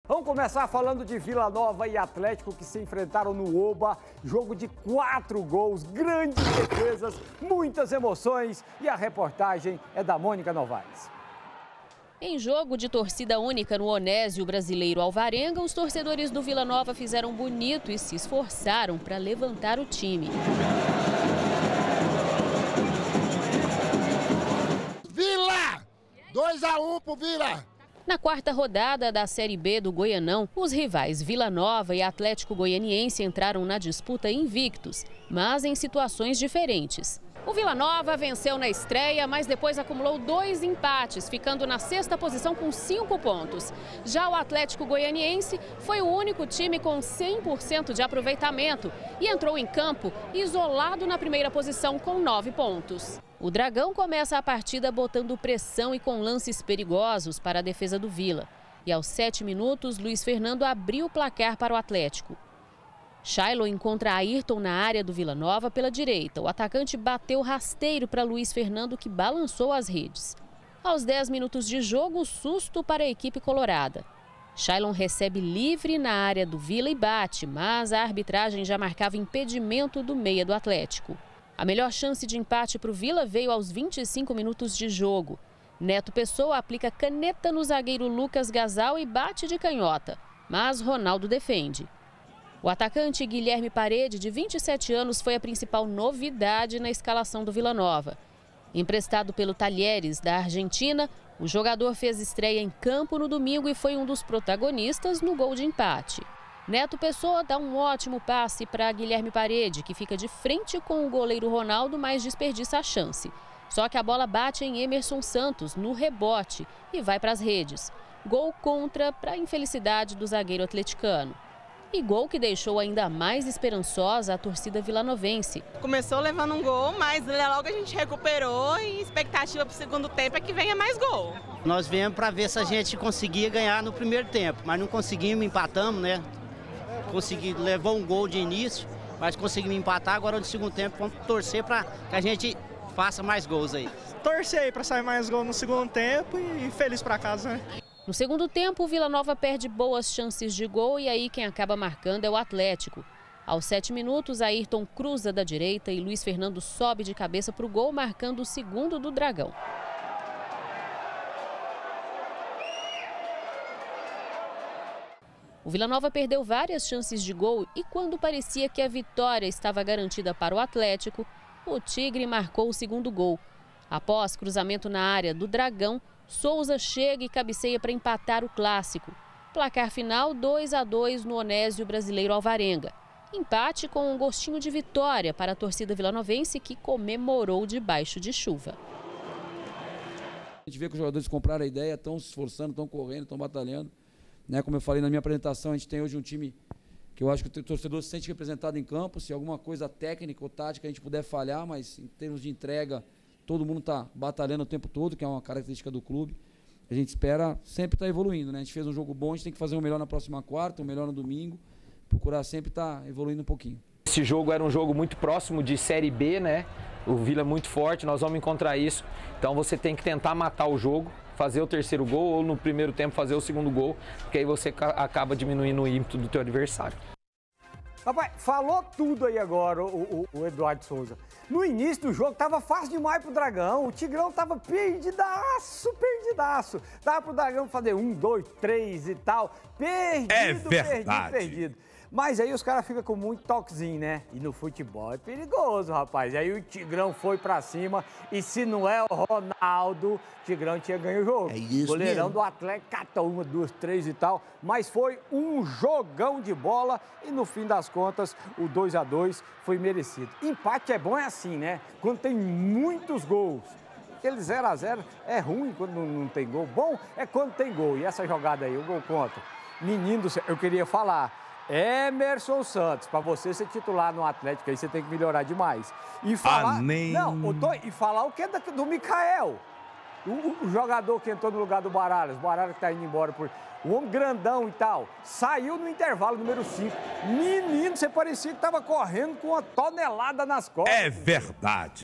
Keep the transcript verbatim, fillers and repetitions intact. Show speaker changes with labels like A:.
A: Vamos começar falando de Vila Nova e Atlético que se enfrentaram no Oba. Jogo de quatro gols, grandes defesas, muitas emoções. E a reportagem é da Mônica Novaes.
B: Em jogo de torcida única no Onésio Brasileiro Alvarenga, os torcedores do Vila Nova fizeram bonito e se esforçaram para levantar o time.
C: Vila! dois a um pro Vila!
B: Na quarta rodada da Série B do Goianão, os rivais Vila Nova e Atlético Goianiense entraram na disputa invictos, mas em situações diferentes. O Vila Nova venceu na estreia, mas depois acumulou dois empates, ficando na sexta posição com cinco pontos. Já o Atlético Goianiense foi o único time com cem por cento de aproveitamento e entrou em campo isolado na primeira posição com nove pontos. O Dragão começa a partida botando pressão e com lances perigosos para a defesa do Vila. E aos sete minutos, Luiz Fernando abriu o placar para o Atlético. Shailon encontra Ayrton na área do Vila Nova pela direita. O atacante bateu rasteiro para Luiz Fernando, que balançou as redes. Aos dez minutos de jogo, susto para a equipe colorada. Shailon recebe livre na área do Vila e bate, mas a arbitragem já marcava impedimento do meia do Atlético. A melhor chance de empate para o Vila veio aos vinte e cinco minutos de jogo. Neto Pessoa aplica caneta no zagueiro Lucas Gasal e bate de canhota, mas Ronaldo defende. O atacante Guilherme Parede, de vinte e sete anos, foi a principal novidade na escalação do Vila Nova. Emprestado pelo Talheres, da Argentina, o jogador fez estreia em campo no domingo e foi um dos protagonistas no gol de empate. Neto Pessoa dá um ótimo passe para Guilherme Parede, que fica de frente com o goleiro Ronaldo, mas desperdiça a chance. Só que a bola bate em Emerson Santos no rebote e vai para as redes. Gol contra para a infelicidade do zagueiro atleticano. E gol que deixou ainda mais esperançosa a torcida vilanovense.
D: Começou levando um gol, mas logo a gente recuperou e expectativa para o segundo tempo é que venha mais gol.
E: Nós viemos para ver se a gente conseguia ganhar no primeiro tempo, mas não conseguimos, empatamos, né? Consegui, levou um gol de início, mas conseguimos empatar. Agora no segundo tempo vamos torcer para que a gente faça mais gols aí.
F: Torcer aí para sair mais gol no segundo tempo e feliz para casa, né?
B: No segundo tempo, o Vila Nova perde boas chances de gol e aí quem acaba marcando é o Atlético. Aos sete minutos, Ayrton cruza da direita e Luiz Fernando sobe de cabeça para o gol, marcando o segundo do Dragão. O Vila Nova perdeu várias chances de gol e quando parecia que a vitória estava garantida para o Atlético, o Tigre marcou o segundo gol. Após cruzamento na área do Dragão, Souza chega e cabeceia para empatar o clássico. Placar final dois a dois no Onésio Brasileiro Alvarenga. Empate com um gostinho de vitória para a torcida vilanovense que comemorou debaixo de chuva.
G: A gente vê que os jogadores compraram a ideia, estão se esforçando, estão correndo, estão batalhando. Né, como eu falei na minha apresentação, a gente tem hoje um time que eu acho que o torcedor se sente representado em campo. Se alguma coisa técnica ou tática a gente puder falhar, mas em termos de entrega, todo mundo está batalhando o tempo todo, que é uma característica do clube. A gente espera sempre estar tá evoluindo, né? A gente fez um jogo bom, a gente tem que fazer o melhor na próxima quarta, o melhor no domingo, procurar sempre estar tá evoluindo um pouquinho.
H: Esse jogo era um jogo muito próximo de Série B, né? O Vila é muito forte, nós vamos encontrar isso. Então você tem que tentar matar o jogo, fazer o terceiro gol ou no primeiro tempo fazer o segundo gol, porque aí você acaba diminuindo o ímpeto do teu adversário.
A: Papai, falou tudo aí agora o, o, o Eduardo Souza. No início do jogo tava fácil demais pro Dragão, o Tigrão tava perdidaço, perdidaço. Dava pro Dragão fazer um, dois, três e tal, perdido,
I: é verdade.
A: perdido, perdido. Mas aí os caras ficam com muito toquezinho, né? E no futebol é perigoso, rapaz. E aí o Tigrão foi pra cima e se não é o Ronaldo, o Tigrão tinha ganho o jogo.
C: É isso
A: Goleirão
C: mesmo.
A: do Atlético, catou uma, duas, três e tal. Mas foi um jogão de bola e no fim das contas o dois a dois foi merecido. Empate é bom, é assim, né? Quando tem muitos gols. Aquele zero a zero é ruim quando não tem gol. Bom é quando tem gol. E essa jogada aí, o gol contra. Menino do céu, eu queria falar. Emerson Santos, para você ser titular no Atlético, aí você tem que melhorar demais. E falar,
I: ah, nem...
A: não, eu tô, e falar o que é do Mikael, o, o jogador que entrou no lugar do Baralhas, o Baralhas que tá indo embora por o homem grandão e tal, saiu no intervalo número cinco. Menino, você parecia que tava correndo com uma tonelada nas costas.
I: É verdade.